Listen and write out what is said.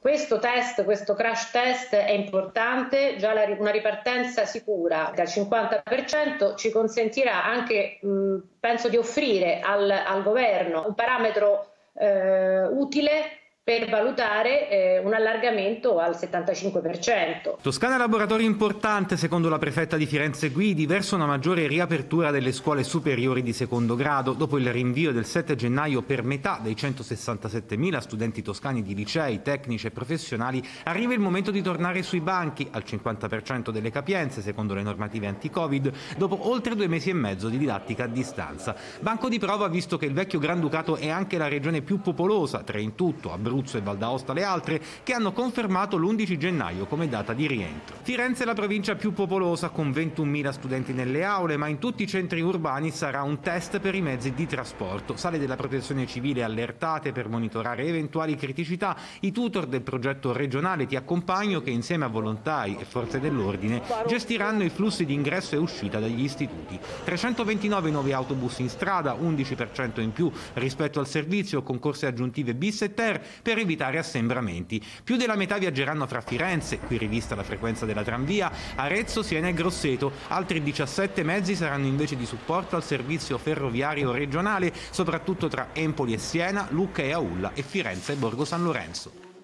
Questo test, questo crash test è importante, già una ripartenza sicura del 50% ci consentirà anche, penso, di offrire al governo un parametro utile per valutare un allargamento al 75%. Toscana laboratorio importante, secondo la prefetta di Firenze Guidi, verso una maggiore riapertura delle scuole superiori di secondo grado, dopo il rinvio del 7 gennaio per metà dei 167.000 studenti toscani di licei, tecnici e professionali, arriva il momento di tornare sui banchi, al 50% delle capienze, secondo le normative anti-Covid, dopo oltre 2 mesi e mezzo di didattica a distanza. Banco di prova visto che il vecchio Granducato è anche la regione più popolosa, 3 in tutto, Abruzzo e Val d'Aosta le altre, che hanno confermato l'11 gennaio come data di rientro. Firenze è la provincia più popolosa con 21.000 studenti nelle aule, ma in tutti i centri urbani sarà un test per i mezzi di trasporto. Sale della Protezione Civile allertate per monitorare eventuali criticità. I tutor del progetto regionale Ti Accompagno, che insieme a volontari e forze dell'ordine gestiranno i flussi di ingresso e uscita dagli istituti. 329 nuovi autobus in strada, 11% in più rispetto al servizio, con corse aggiuntive bis e ter per evitare assembramenti. Più della metà viaggeranno fra Firenze, qui rivista la frequenza della tranvia, Arezzo, Siena e Grosseto. Altri 17 mezzi saranno invece di supporto al servizio ferroviario regionale, soprattutto tra Empoli e Siena, Lucca e Aulla e Firenze e Borgo San Lorenzo.